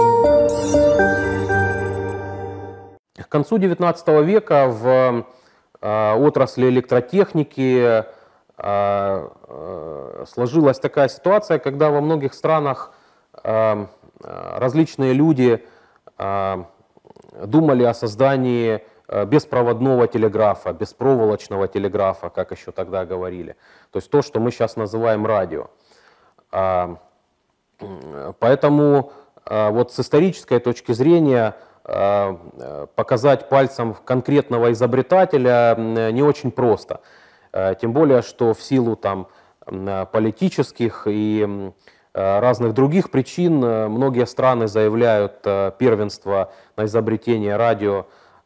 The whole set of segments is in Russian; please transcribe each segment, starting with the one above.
К концу XIX века в отрасли электротехники сложилась такая ситуация, когда во многих странах различные люди думали о создании беспроводного телеграфа, беспроволочного телеграфа, как еще тогда говорили. То есть то, что мы сейчас называем радио. Поэтому вот с исторической точки зрения показать пальцем конкретного изобретателя не очень просто. Тем более, что в силу там политических и разных других причин многие страны заявляют первенство на изобретение радио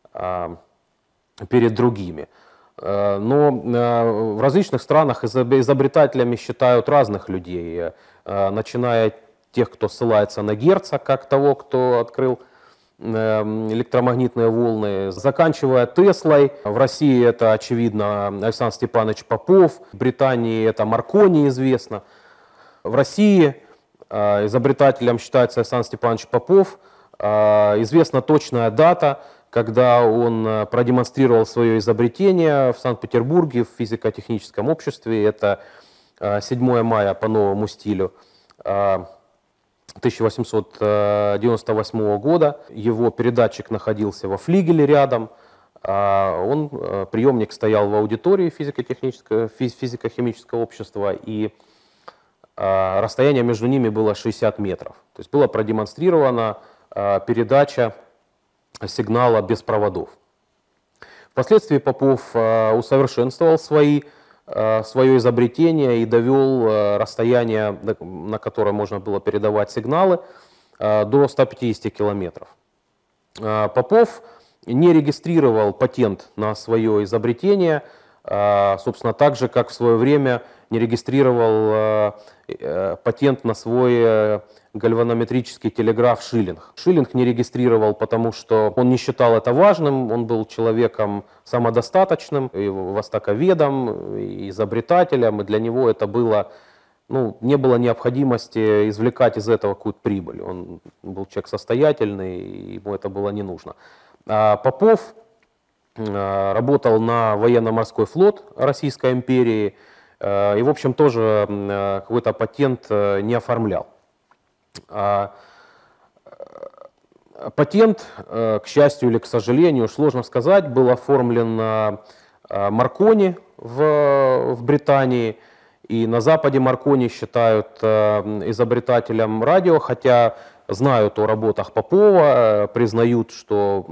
перед другими. Но в различных странах изобретателями считают разных людей, начиная тех, кто ссылается на Герца, как того, кто открыл электромагнитные волны, заканчивая Теслой. В России это, очевидно, Александр Степанович Попов, в Британии это Маркони известно. В России изобретателем считается Александр Степанович Попов. Известна точная дата, когда он продемонстрировал свое изобретение в Санкт-Петербурге в физико-техническом обществе. Это 7 мая по новому стилю 1898 года. Его передатчик находился во флигеле рядом. Приемник стоял в аудитории физико-химического общества, и расстояние между ними было 60 метров. То есть была продемонстрирована передача сигнала без проводов. Впоследствии Попов усовершенствовал свое изобретение и довел расстояние, на которое можно было передавать сигналы, до 150 километров. Попов не регистрировал патент на свое изобретение, собственно, так же, как в свое время не регистрировал патент на свой гальванометрический телеграф Шиллинг. Шиллинг не регистрировал, потому что он не считал это важным, он был человеком самодостаточным, и востоковедом, и изобретателем, и для него это было, не было необходимости извлекать из этого какую-то прибыль. Он был человек состоятельный, и ему это было не нужно. Попов работал на военно-морской флот Российской империи и, в общем, тоже какой-то патент не оформлял. Патент, к счастью или к сожалению, сложно сказать, был оформлен Маркони в Британии, и на Западе Маркони считают изобретателем радио, хотя знают о работах Попова, признают, что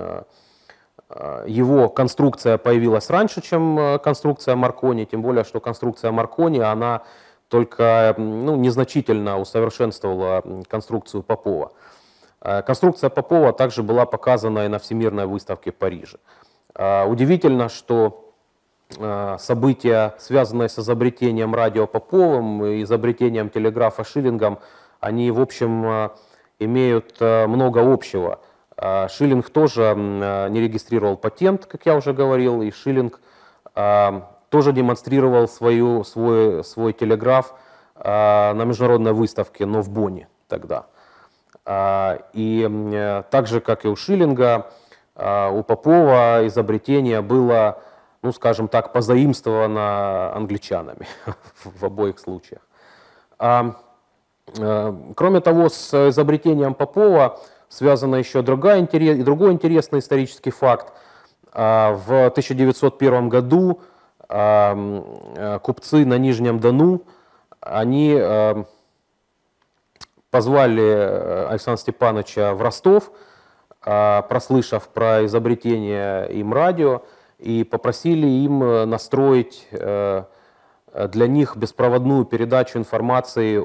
его конструкция появилась раньше, чем конструкция Маркони, тем более, что конструкция Маркони, она только незначительно усовершенствовала конструкцию Попова. Конструкция Попова также была показана и на Всемирной выставке в Париже. Удивительно, что события, связанные с изобретением радио Поповым и изобретением телеграфа Шиллингом, они, в общем, имеют много общего. Шиллинг тоже не регистрировал патент, как я уже говорил, и Шиллинг тоже демонстрировал свой телеграф на международной выставке, но в Бонне тогда. И так же, как и у Шиллинга, у Попова изобретение было, скажем так, позаимствовано англичанами в обоих случаях. Кроме того, с изобретением Попова связан еще другой интересный исторический факт. В 1901 году купцы на Нижнем Дону, они позвали Александра Степановича в Ростов, прослышав про изобретение им радио, и попросили им настроить для них беспроводную передачу информации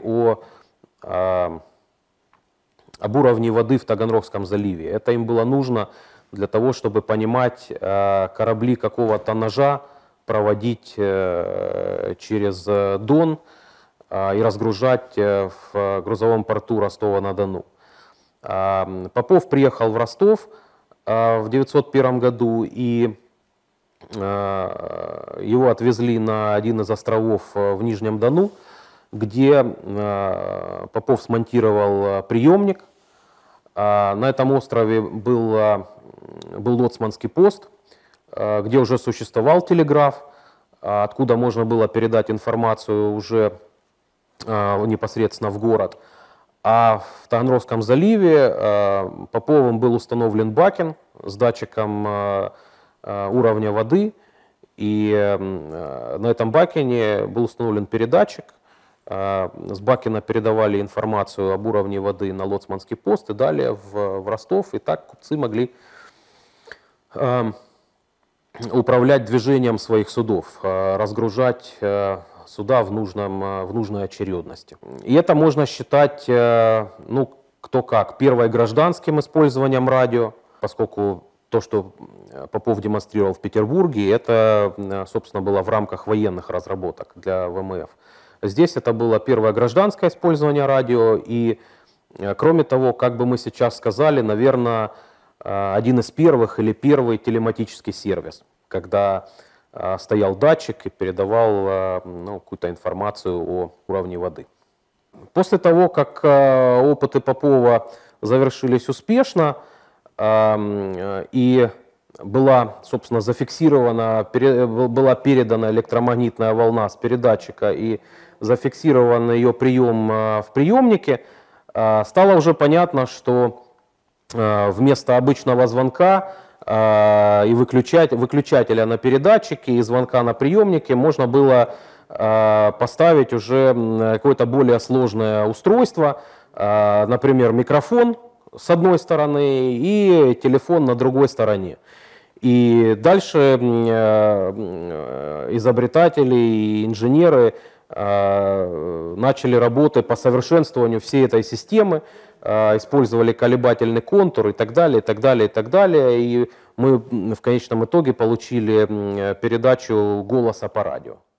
об уровне воды в Таганрогском заливе. Это им было нужно для того, чтобы понимать, корабли какого тоннажа проводить через Дон и разгружать в грузовом порту Ростова-на-Дону. Попов приехал в Ростов в 1901 году, и его отвезли на один из островов в Нижнем Дону, где Попов смонтировал приемник, На этом острове был лоцманский пост, где уже существовал телеграф, откуда можно было передать информацию уже непосредственно в город. А в Таганрогском заливе Поповым был установлен бакен с датчиком уровня воды. И на этом бакене был установлен передатчик. С бакена передавали информацию об уровне воды на лоцманский пост и далее в Ростов. И так купцы могли управлять движением своих судов, разгружать суда в нужной очередности. И это можно считать, ну, кто как, первой гражданским использованием радио, поскольку то, что Попов демонстрировал в Петербурге, это, собственно, было в рамках военных разработок для ВМФ. Здесь это было первое гражданское использование радио, и, кроме того, как бы мы сейчас сказали, наверное, один из первых или первый телематический сервис, когда стоял датчик и передавал какую-то информацию о уровне воды. После того, как опыты Попова завершились успешно, и была, собственно, зафиксирована, была передана электромагнитная волна с передатчика и зафиксирован ее прием в приемнике, стало уже понятно, что вместо обычного звонка и выключателя на передатчике и звонка на приемнике можно было поставить уже какое-то более сложное устройство, например, микрофон с одной стороны и телефон на другой стороне. И дальше изобретатели и инженеры начали работы по совершенствованию всей этой системы, использовали колебательный контур и так далее, и так далее, и так далее. И мы в конечном итоге получили передачу голоса по радио.